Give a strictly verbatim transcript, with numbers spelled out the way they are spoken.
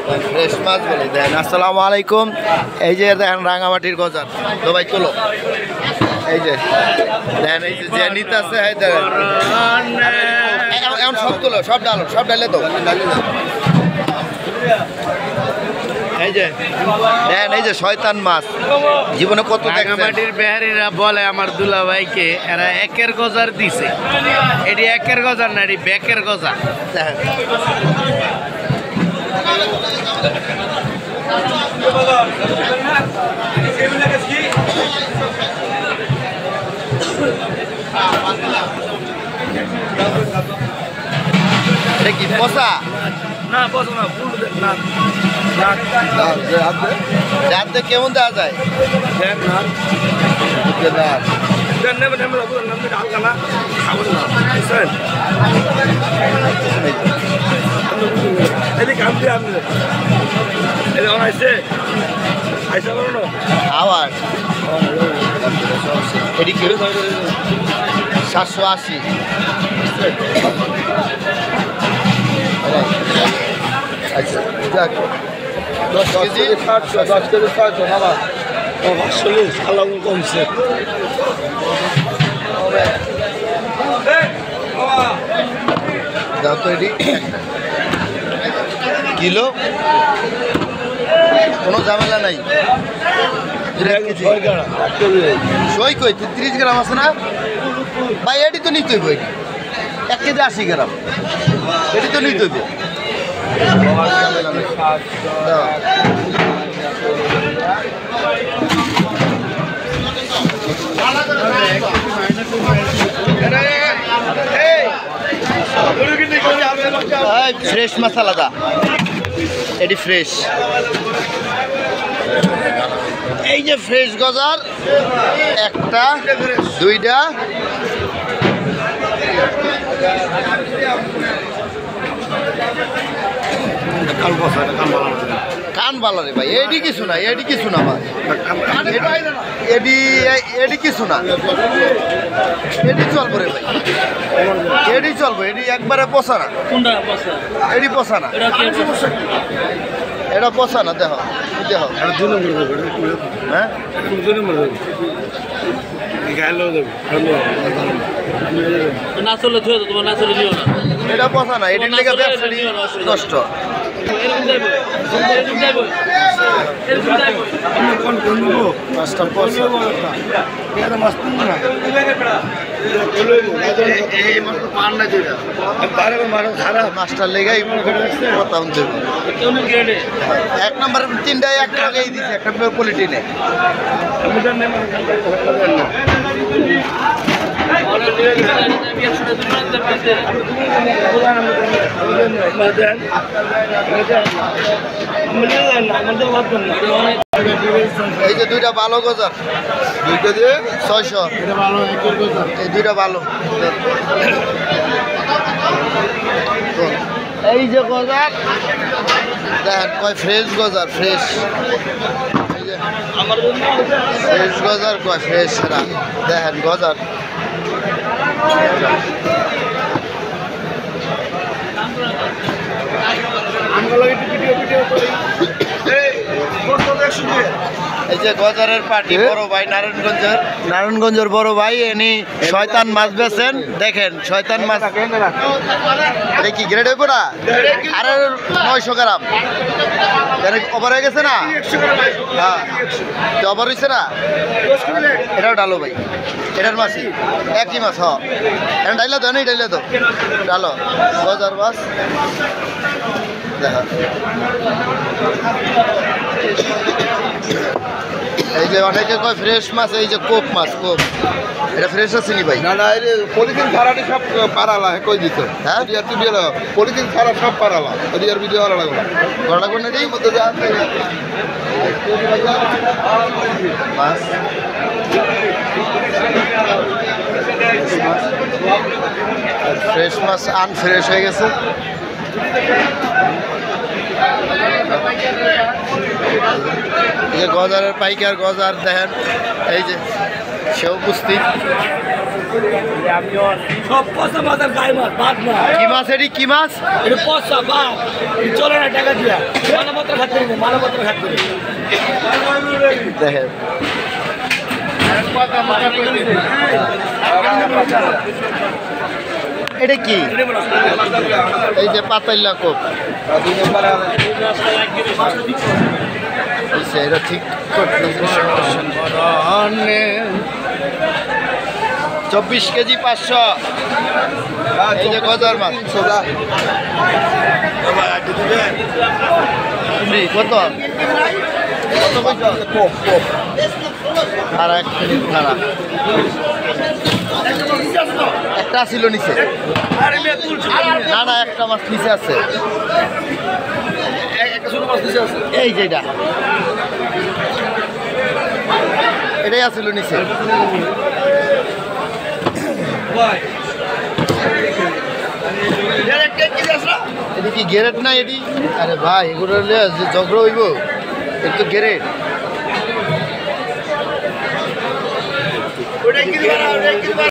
Fresh মাছ বলে দেন। আসসালামু আলাইকুম। এই যে দেখেন রাঙামাটির গজার তো ভাই তোলো, এই যে দেখেন এই যে যে নিতে আছে এখন সব তোলো, সব ডালো, সব ডালে তো এই যে দেখেন এই যে শয়তান মাছ জীবনে কত রাঙামাটির বেহারিরা বলে আমার দুলা ভাইকে এরা একের গজার দিছে, এটি একের গজার না, এটি ব্যাকের গজা। এটা কি পচা না পচা না, ফুল না রাত কেমন দেওয়া যায়? আবার এটি কি সাতশো আশি আচ্ছা যাক দশ কেজি সাতশো দশ কেজি ছয়শো বাবা আসলে সালাম কমছে। দাও তো এটি কিলো, কোনো ঝামেলা নাই। সই কই তিরিশ গ্রাম আছে না ভাই? এটি তো নিতে হইব, এক কেজি আশি গ্রাম, এটি তো নিতে হইব। ফ্রেশ মশালাদা, এটি ফ্রেশ। এই যে ফ্রেশ গজার একটা দুইটা কান বালা রে ভাই, এডি কিছু না, এডি কিছু না ভাই, এডি এডি কিছু না, এডি চলবো রে ভাই, এডি চলবো, এডি একবারে পচা না, এডি পচা না, এটা পচা না। দেখো দেখো হ্যাঁ এটা পচা না, এটির লেগে ব্যবসা নষ্ট। মাছটার লেগে এক নম্বর তিনটায় একটা আগেই দিচ্ছে, একটা কোয়ালিটি নেই। এই যে দুইটা ভালো গজার, দুই কেজি ছয়শো, এই দুইটা ভালো। এই যে গজার দেখেন কয় ফ্রেশ গজার, ফ্রেশ ফ্রেশ গজার কয় ফ্রেশ সেরা দেখেন গজার। এই যে গজারের পার্টি বড় ভাই নারায়ণগঞ্জের, নারায়ণগঞ্জের বড় ভাই এনি শয়তান মাছ বেছেন। দেখেন শয়তান মাছ এটা কি গ্রেড হইব না? আরে নয়শো গ্রাম ওভার হয়ে গেছে না? হ্যাঁ ওভার হয়েছে না? এটাও ডালো ভাই, এটার মাছই একই মাছ। হ এটা ডাইলা তো নেই, ডাইলা তো ডালো গজার মাছ দেখা। এই যে অনেকে কয় ফ্রেশ মাছ, এই যে কোপ মাছ, কোপ এটা ফ্রেশ আছে নি ভাই? না না, এই পলিথিন ছাড়াটি সব পারালা কই দিতে। হ্যাঁ পলিথিন ছাড়া সব পারালা, ওদিকে আর ভিডিও ভালো লাগবে না, ভালো লাগবে না। এই মধ্যে মাছ ফ্রেশ মাছ আনফ্রেশ হয়ে গেছে। এই যে গজারের পাইকার গজার দেখেন, এই যে সেও উপস্থিত। সব পচা মাছের গায়ে মাছ, বাদ না। কি মাছ এটি? কি মাছ? এটা পচা বাদ, চলে না টাকা দিয়া। দেখেন এটা কি এই যে পাতাইলা কোপ এটা ঠিক চব্বিশ কেজি পাঁচশো এই যে গজার মাছ কত আর এক খারাপ একটা ছিল নিচে না না একটা মাছ নিচে আছে এই যেটা এটাই আছিল নিচে এটি কি গ্যারেট না এটি আরে ভাই এগুলো যে ঝগড়া হইব একটু গ্যারেট